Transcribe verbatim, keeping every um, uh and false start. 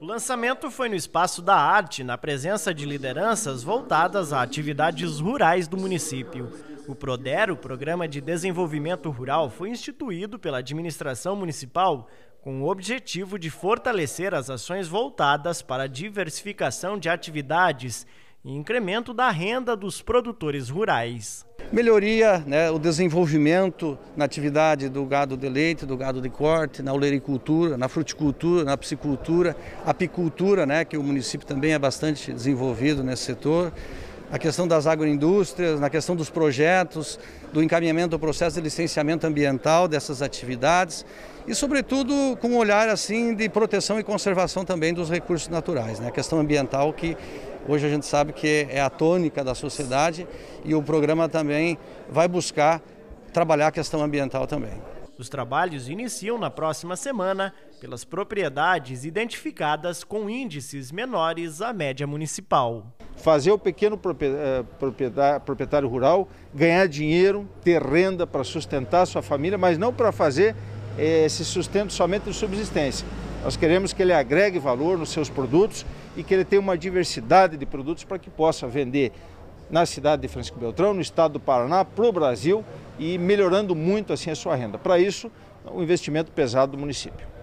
O lançamento foi no Espaço da Arte, na presença de lideranças voltadas a atividades rurais do município. O PRODER, o Programa de Desenvolvimento Rural, foi instituído pela administração municipal com o objetivo de fortalecer as ações voltadas para a diversificação de atividades e incremento da renda dos produtores rurais. Melhoria, né, o desenvolvimento na atividade do gado de leite, do gado de corte, na olericultura, na fruticultura, na piscicultura, apicultura, né, que o município também é bastante desenvolvido nesse setor. A questão das agroindústrias, na questão dos projetos, do encaminhamento do processo de licenciamento ambiental dessas atividades e, sobretudo, com um olhar assim de proteção e conservação também dos recursos naturais, né? A questão ambiental que hoje a gente sabe que é a tônica da sociedade e o programa também vai buscar trabalhar a questão ambiental também. Os trabalhos iniciam na próxima semana pelas propriedades identificadas com índices menores à média municipal. Fazer o pequeno proprietário rural ganhar dinheiro, ter renda para sustentar a sua família, mas não para fazer esse sustento somente de subsistência. Nós queremos que ele agregue valor nos seus produtos e que ele tenha uma diversidade de produtos para que possa vender na cidade de Francisco Beltrão, no estado do Paraná, para o Brasil e melhorando muito assim a sua renda. Para isso, o investimento pesado do município.